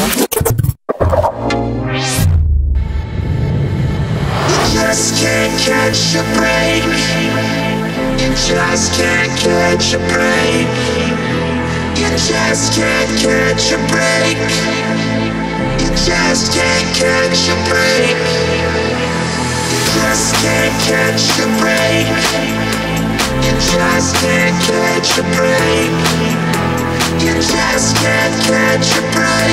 Just can't catch a break. You just can't catch a break. You just can't catch a break. You just can't catch a break. You just can't catch a break. You just can't catch a break. You just can't catch a break.